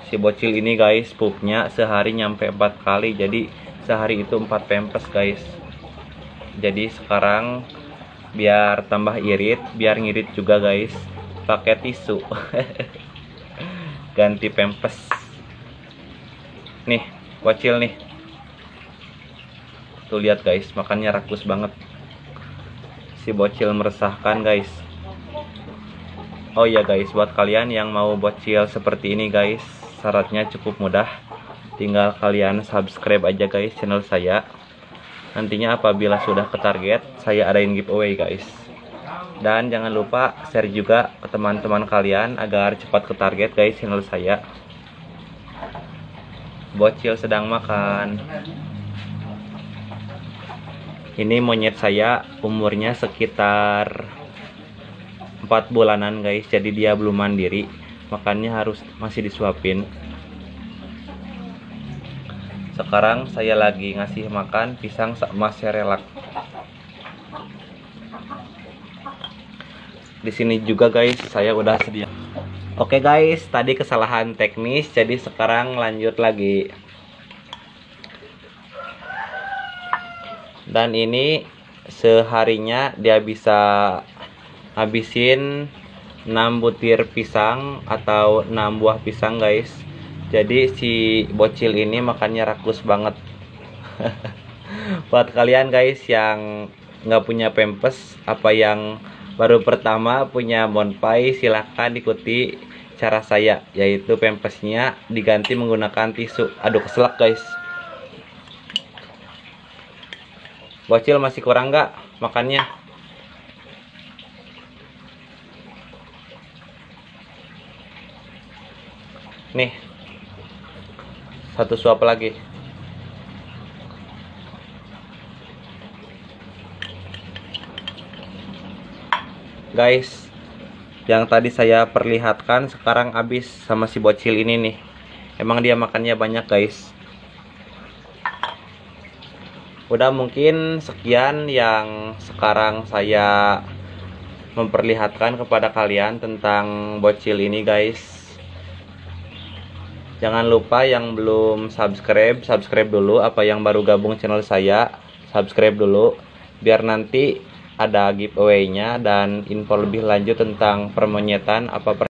Si bocil ini guys, pupnya sehari nyampe 4 kali. Jadi sehari itu 4 pempes guys. Jadi sekarang biar tambah irit, biar ngirit juga guys, pakai tisu. Ganti pempes. Nih, bocil nih. Tuh lihat guys, makannya rakus banget. Si bocil meresahkan guys. Oh iya guys, buat kalian yang mau bocil seperti ini guys, syaratnya cukup mudah. Tinggal kalian subscribe aja guys channel saya. Nantinya apabila sudah ke target, saya adain giveaway guys. Dan jangan lupa share juga ke teman-teman kalian agar cepat ke target guys channel saya. Bocil sedang makan. Ini monyet saya umurnya sekitar 4 bulanan guys, jadi dia belum mandiri, makannya masih disuapin. Sekarang saya lagi ngasih makan pisang sama serelak. Di sini juga guys saya udah sedia. Oke guys, tadi kesalahan teknis, jadi sekarang lanjut lagi. Dan ini seharinya dia bisa habisin 6 butir pisang atau 6 buah pisang guys. Jadi si bocil ini makannya rakus banget. Buat kalian guys yang nggak punya pempes, apa yang baru pertama punya bonpai, silahkan ikuti cara saya, yaitu pempesnya diganti menggunakan tisu. Aduh keselak guys. Bocil masih kurang nggak makannya? Nih, satu suap lagi. Guys, yang tadi saya perlihatkan sekarang habis sama si bocil ini nih. Emang dia makannya banyak guys. Udah, mungkin sekian yang sekarang saya memperlihatkan kepada kalian tentang bocil ini guys. Jangan lupa yang belum subscribe dulu. Apa yang baru gabung channel saya, subscribe dulu, biar nanti ada giveaway-nya dan info lebih lanjut tentang permonyetan apa